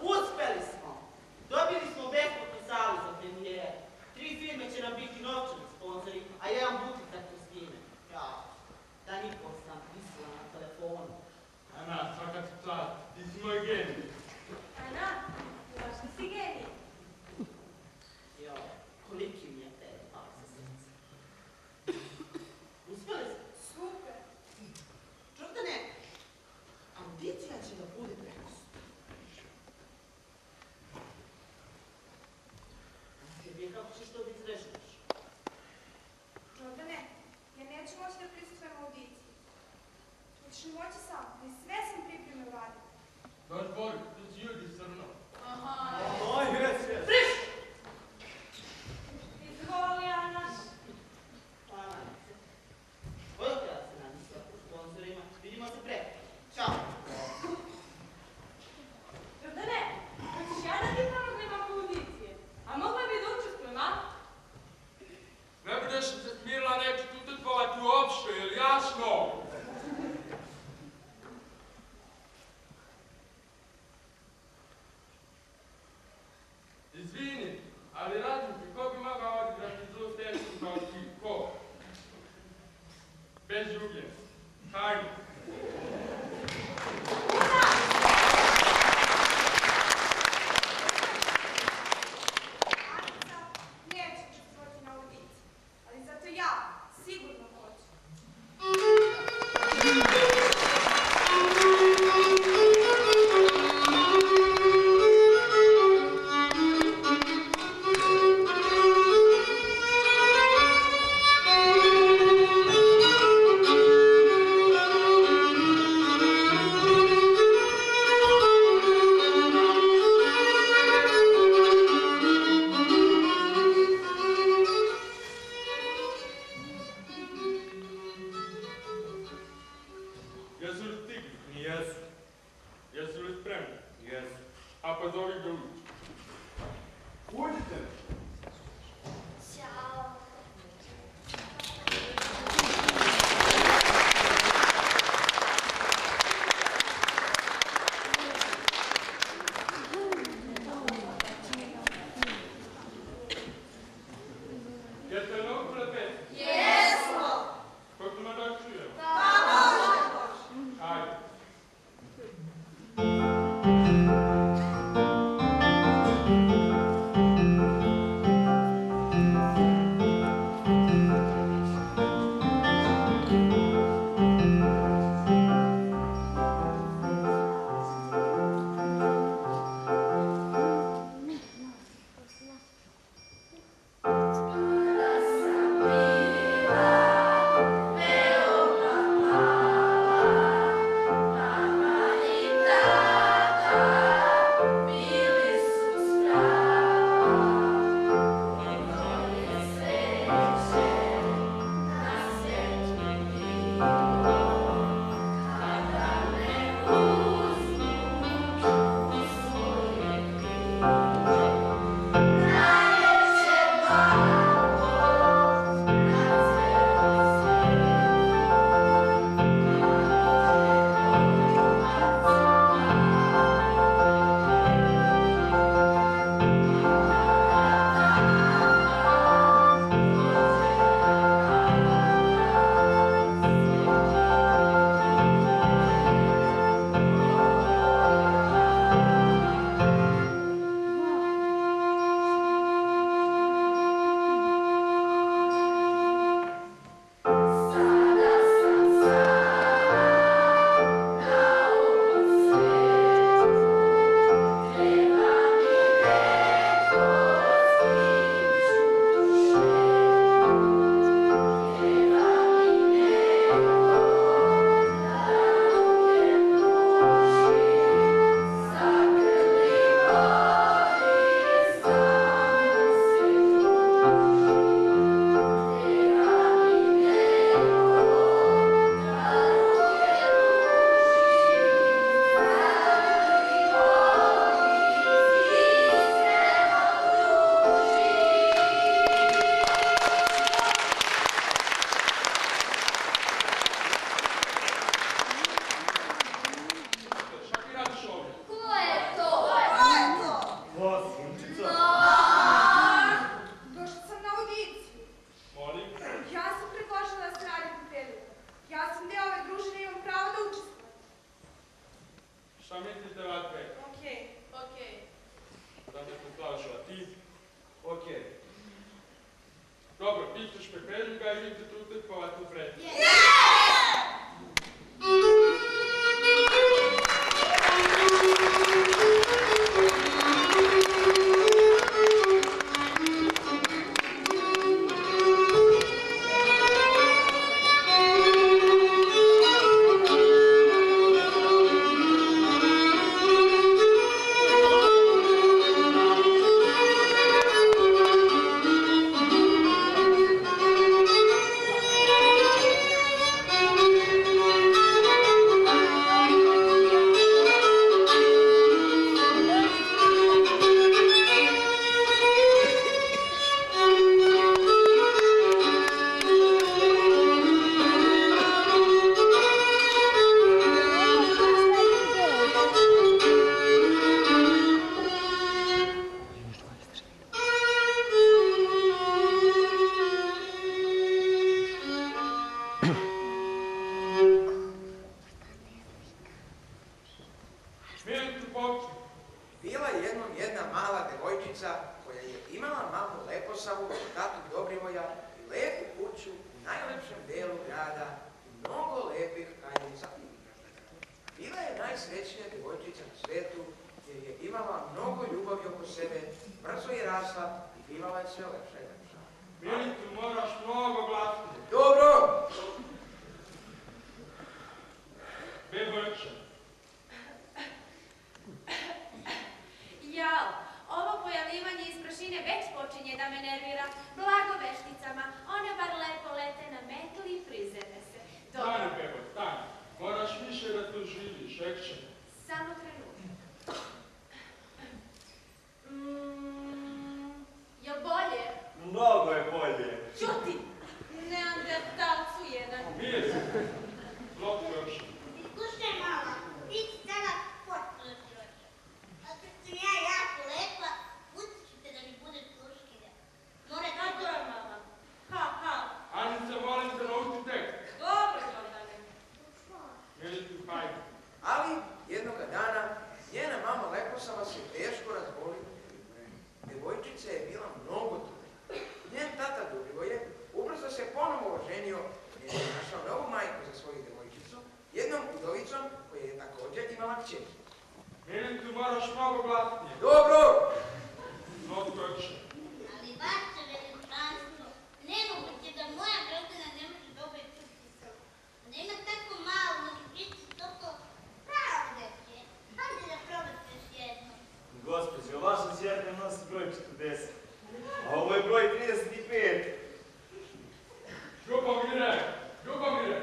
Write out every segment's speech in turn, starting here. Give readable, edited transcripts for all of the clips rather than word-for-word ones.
Uspeli smo. Dobili smo besplatnu salu za premijere. 3 firme će nam biti novčani sponzori, a 1 butik za kostime. Ja, da niko sam visila na telefonu. Ana, svaka ti čast, ti si moj genij. Ana, znaš li si genij? Jo, koliki mi je te pao sa srce. Uspeli smo? Super. Čordane, audicija će da bude preko sutra. Tebi kako ćeš to da izrežeš? Jordane, ja neću moći da prisustvujem audiciji. Hoćeš li moći sam, ali sve sam pripreme uradila. Dođi Boris, to će ljudi srno. Aha. Oj, jes. Friš! Izvoli, Ana. Hvala. Odakle ja se nadisla u sponsorima. Vidimo se preko. Ćao. Jordane, hoćeš ja da ti pomognem oko audicije? A mogla bi da učestvujem, a? Ne budeš se smirila, neću tu učestvovati uopšte, je li jasno? Izvini, ali razmisli, ko bi mogao odigrati zlu stečku kao ti? Ko? Bez ljubljenja. Hajde. Anica neće učestvovati na audiciji, ali zato ja sigurno hoću. Jesu li stigli? Jesu. Jesu li spremni? Jesu. A pa zovi ga ući. Uđite. Ćao. Jeste li naukule pesmu? Jesmo. Hoćemo da čujemo? Može. Hajde. Thank slažu, a ti? Okej. Dobro, ti ćeš pripremiti ga i idete utrpovat u vremenu. Bila je jednom jedna mala devojčica koja je imala mamu Leposavu, tatu Dobrivoja i lepu kuću u najlepšem delu grada i mnogo lepih kaljenica. Bila je najsrećnija devojčica na svetu jer je imala mnogo ljubavi oko sebe, brzo je rasla i bivala je sve lepša i lepša. Milicu, moraš mnogo glasnije. Dobro! Bebo, Jao, ovo pojavljivanje iz prašine već počinje da me nervira. Blago vešticama, one bar lepo lete na metli i prizeme se. stani, Bebo, stani. Moraš više da tu živiš, ekše. Samo trenutak. Jel bolje? Mnogo je bolje. Čuti! Neandertalcu jedan. Milicu, loptu još. Slušaj, mama, ti si sada potpuno siroča. A kad sam ja jako lepa, utičite da mi budeš sluškinja. Morate... Kako je, mama? Kao? Anica, molim te nauči tekst. Dobro, Jordane. Milicu, hajde. Ali jednoga dana njena mama Leposava se teško razbolila. Devojčica je bila mnogo tužna. Njen tata Dobrivoje ubrzo se ponovo oženio jer je našao novu majku za svoju devojčicu, jednom udovicom koja je također imala kćer. Milicu, moraš mnogo glasnije. Dobro! Loptu ekše. Ali vaše veličanstvo, nemoguće da moja Grozdana ne može dobro čuti srcu. Da ima tako malo, da će biti toliko pravo dečje. Hajde da probate još jedno. Gospođo, vaša ćerka nosi broj 40, a ovo je broj 35. Ljubomire!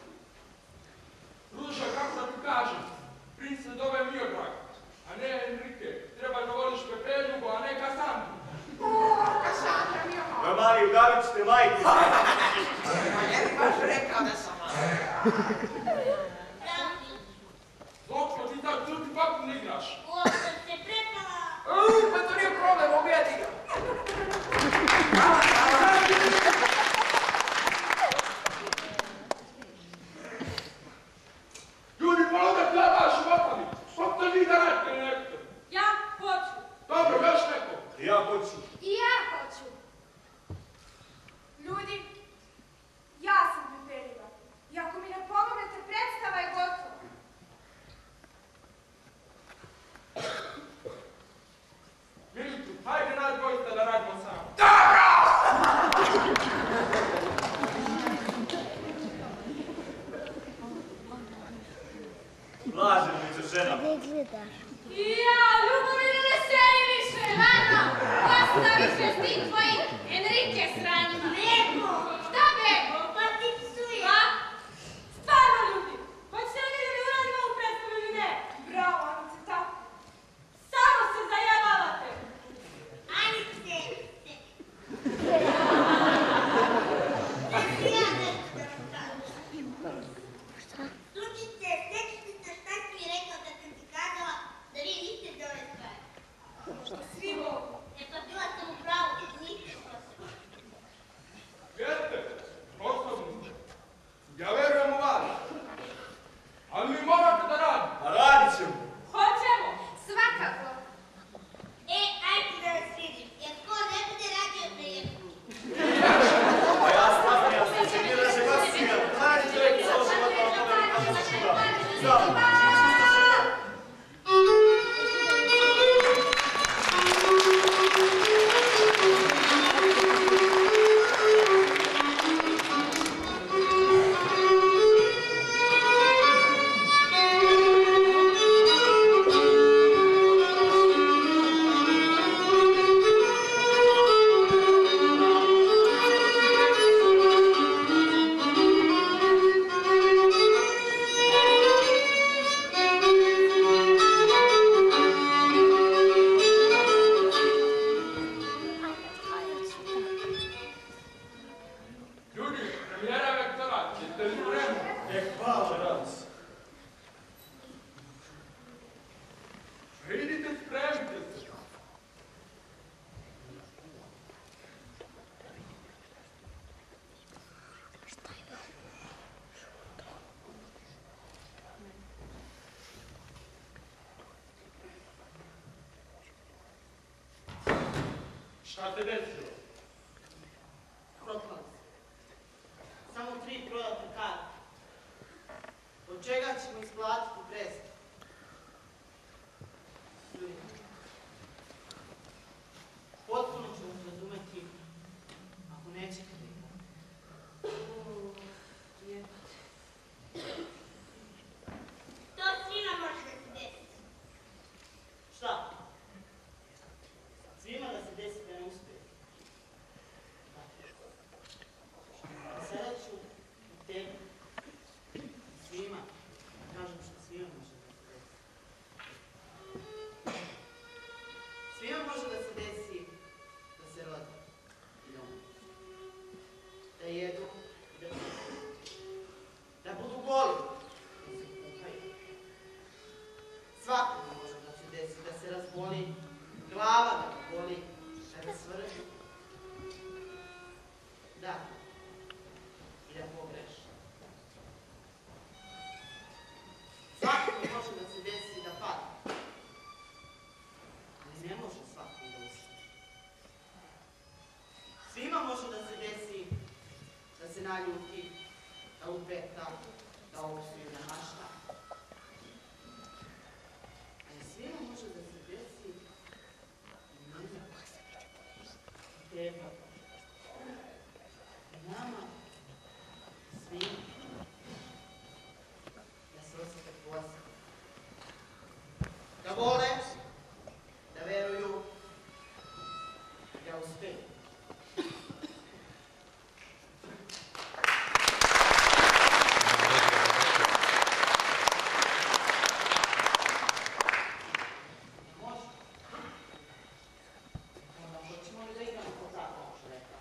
Ruža, kako da ti kažem? Princ se zove Miodrag, a ne Enrique. Treba da voliš Pepeljubu, a ne Kasandru. Kasandra mi je mama. Moj mali, udavit ćete majke. Pa je li baš rekao da sam mama? Pravdi, Zlopko, ti tako čuti kako ne igraš. uopšte se prepala. Pa to nije problem, ubijati ga. Hvala. Ljudi, malo da plavaš u otami. Što te vi da radite nekto? Ja hoću. Dobro, još neko. Ja hoću. I ja hoću. Ljudi, ja sam Pepeljiva. I ako mi ne pomognete, predstava je gotova. Milicu, hajde nas dvojica da radimo sami. Lažem među ženama. Ja, Ljubomire, ne seri više! Rano! Ostavi Šta se desilo? Propali se. Samo 3 prodate karte. Od čega ćemo isplatiti presto? Ljudi, potpuno ću vas razumeti ako nećete prihvatiti. To svima može da se desi. Šta? Svima da se desi da ne uspije. Sada ću u tebi svima, kažem što svima može da se desi. Svima može da se desi da se rodi i da umru. Da jedu i da piju. Da budu goli, da se kupaju. Svakome može da se desi da se razboli glava, da ga boli, da ga svrži. Da. I da pogreši. Svakome može da se desi da pada. Ali ne može svakom da ustane. Svima može da se desi da se naljuti, da upeta, da opsuje, da mašta. Ali svima može da se desi i nama, i tebi, i nama, svima, da se osjete posebno. Da vole, da veruju, da uspeju. Može. Onda hoćemo li da igramo ko tako, što rekao?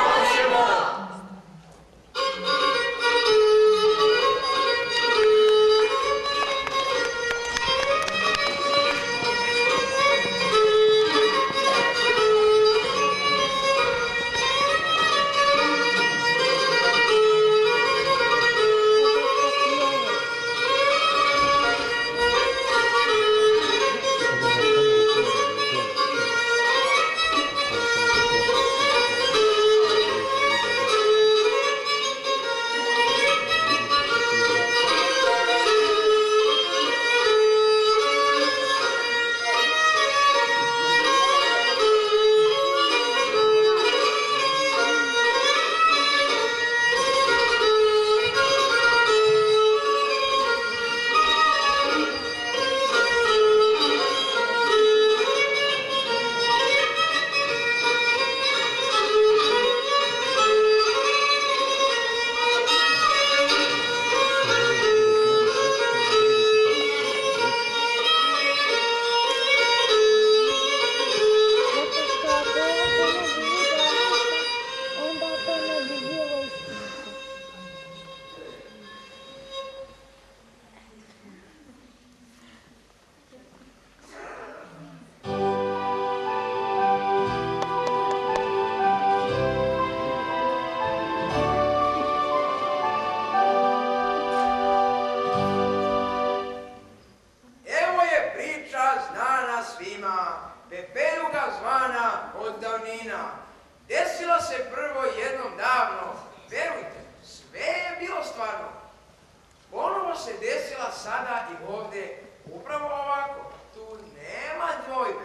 Evo je priča znana svima, pepeljuga zvana od davnina. Desila se prvo jednom davno, verujte, sve je bilo stvarno. Ponovo se desila sada i ovdje, upravo ovako, tu nema dvojbe.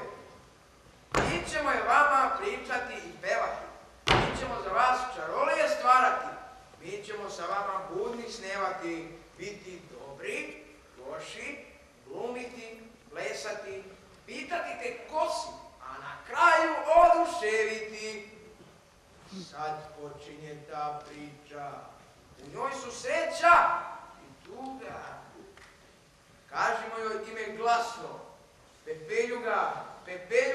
Mi ćemo je vama pričati i pevati, mi ćemo za vas čarolije stvarati, mi ćemo sa vama budni snevati, biti dobri, loši, glumiti, plesati, pitati te ko si, a na kraju oduševiti. Sad počinje ta priča, u njoj su sreća i tuga. Kažimo joj ime glasno, pepeljuga, pepeljuga.